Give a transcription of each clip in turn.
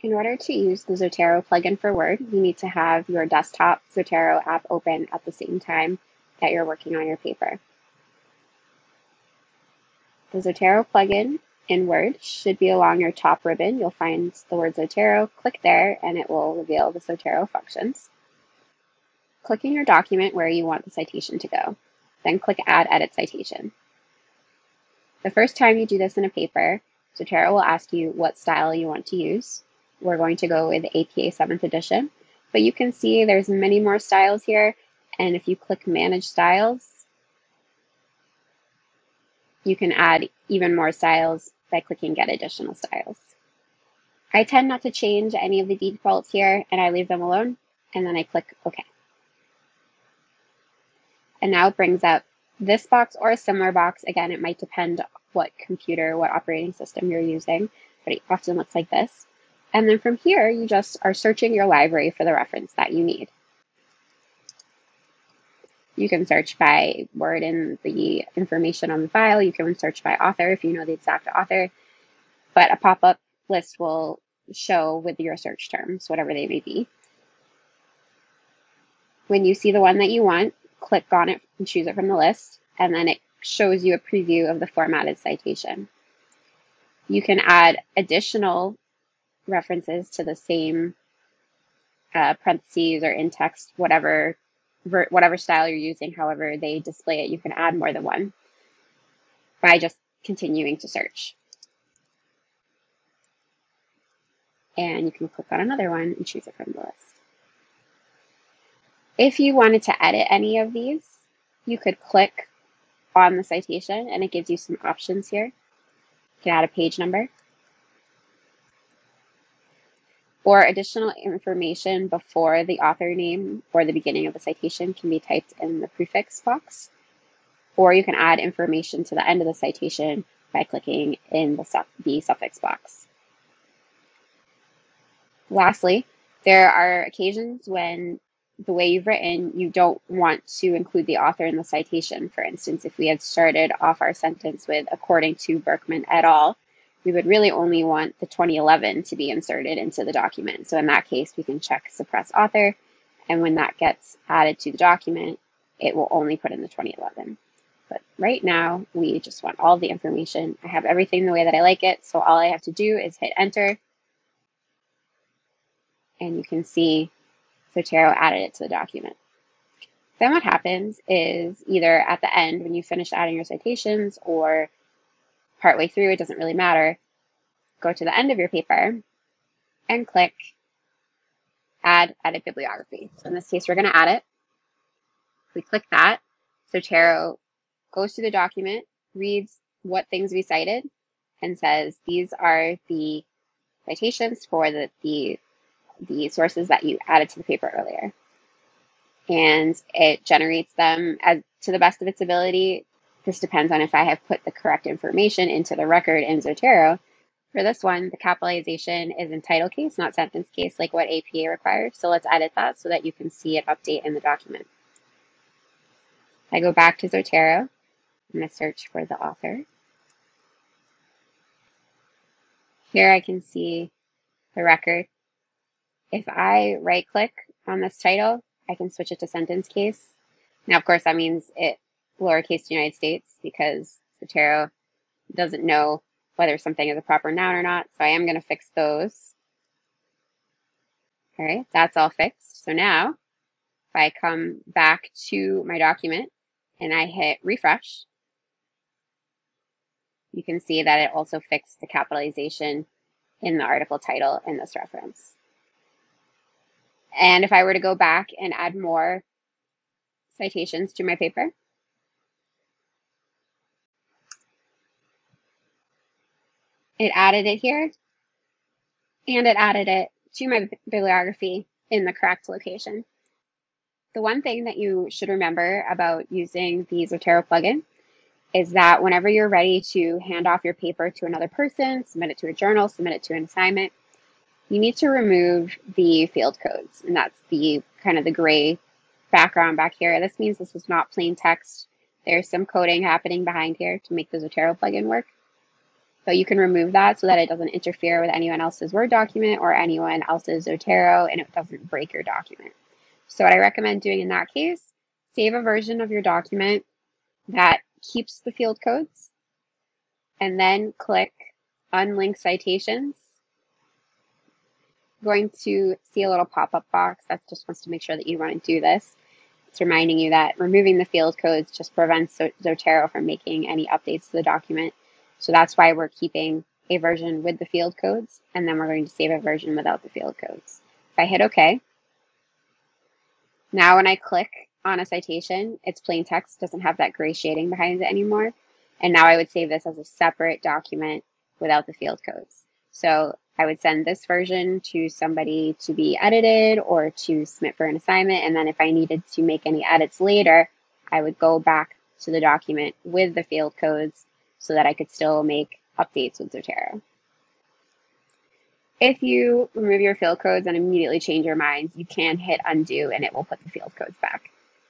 In order to use the Zotero plugin for Word, you need to have your desktop Zotero app open at the same time that you're working on your paper. The Zotero plugin in Word should be along your top ribbon. You'll find the word Zotero. Click there and it will reveal the Zotero functions. Click in your document where you want the citation to go. Then click Add Edit Citation. The first time you do this in a paper, Zotero will ask you what style you want to use. We're going to go with APA 7th edition, but you can see there's many more styles here, and if you click Manage Styles, you can add even more styles by clicking Get Additional Styles. I tend not to change any of the defaults here, and I leave them alone, and then I click OK. And now it brings up this box or a similar box. Again, it might depend what computer, what operating system you're using, but it often looks like this. And then from here, you just are searching your library for the reference that you need. You can search by word in the information on the file. You can search by author if you know the exact author, but a pop-up list will show with your search terms, whatever they may be. When you see the one that you want, click on it and choose it from the list, and then it shows you a preview of the formatted citation. You can add additional references to the same parentheses or in text, whatever style you're using, however they display it. You can add more than one by just continuing to search. And you can click on another one and choose it from the list. If you wanted to edit any of these, you could click on the citation and it gives you some options here. You can add a page number, or additional information before the author name or the beginning of the citation can be typed in the prefix box, or you can add information to the end of the citation by clicking in the suffix box. Lastly, there are occasions when the way you've written, you don't want to include the author in the citation. For instance, if we had started off our sentence with according to Berkman et al., we would really only want the 2011 to be inserted into the document. So in that case, we can check suppress author, and when that gets added to the document, it will only put in the 2011. But right now, we just want all the information. I have everything the way that I like it, so all I have to do is hit enter, and you can see Zotero added it to the document. Then what happens is either at the end when you finish adding your citations or partway through, it doesn't really matter, go to the end of your paper and click Add Edit Bibliography. So in this case, we're going to add it. If we click that, Zotero goes to the document, reads what things we cited, and says these are the citations for the sources that you added to the paper earlier. And it generates them as to the best of its ability. This depends on if I have put the correct information into the record in Zotero. For this one, the capitalization is in title case, not sentence case, like what APA requires. So let's edit that so that you can see it update in the document. I go back to Zotero. I'm going to search for the author. Here I can see the record. If I right-click on this title, I can switch it to sentence case. Now, of course, that means it lowercase United States because Zotero doesn't know whether something is a proper noun or not. So I am going to fix those. All right, that's all fixed. So now, if I come back to my document and I hit refresh, you can see that it also fixed the capitalization in the article title in this reference. And if I were to go back and add more citations to my paper, it added it here, and it added it to my bibliography in the correct location. The one thing that you should remember about using the Zotero plugin is that whenever you're ready to hand off your paper to another person, submit it to a journal, submit it to an assignment, you need to remove the field codes, and that's the kind of the gray background back here. This means this is not plain text. There's some coding happening behind here to make the Zotero plugin work. But you can remove that so that it doesn't interfere with anyone else's Word document or anyone else's Zotero, and it doesn't break your document. So what I recommend doing in that case, save a version of your document that keeps the field codes, and then click Unlink Citations. You're going to see a little pop-up box that just wants to make sure that you want to do this. It's reminding you that removing the field codes just prevents Zotero from making any updates to the document. So that's why we're keeping a version with the field codes, and then we're going to save a version without the field codes. If I hit OK, now when I click on a citation, it's plain text, doesn't have that gray shading behind it anymore. And now I would save this as a separate document without the field codes. So I would send this version to somebody to be edited or to submit for an assignment. And then if I needed to make any edits later, I would go back to the document with the field codes so that I could still make updates with Zotero. If you remove your field codes and immediately change your mind, you can hit undo and it will put the field codes back.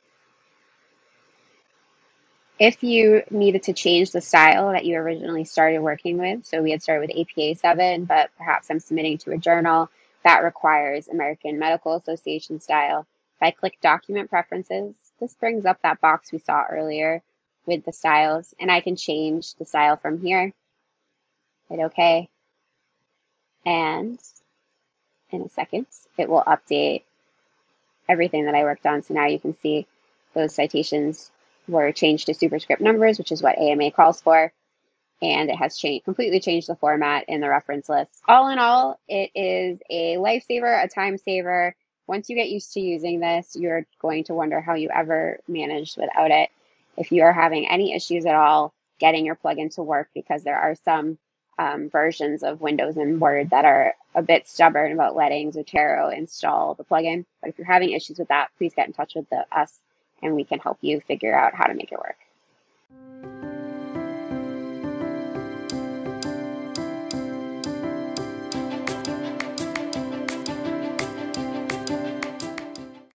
If you needed to change the style that you originally started working with, so we had started with APA 7, but perhaps I'm submitting to a journal that requires American Medical Association style. If I click Document Preferences, this brings up that box we saw earlier with the styles, and I can change the style from here. Hit OK. And in a second, it will update everything that I worked on. So now you can see those citations were changed to superscript numbers, which is what AMA calls for, and it has completely changed the format in the reference list. All in all, it is a lifesaver, a time saver. Once you get used to using this, you're going to wonder how you ever managed without it. If you are having any issues at all getting your plugin to work, because there are some versions of Windows and Word that are a bit stubborn about letting Zotero install the plugin. But if you're having issues with that, please get in touch with us and we can help you figure out how to make it work.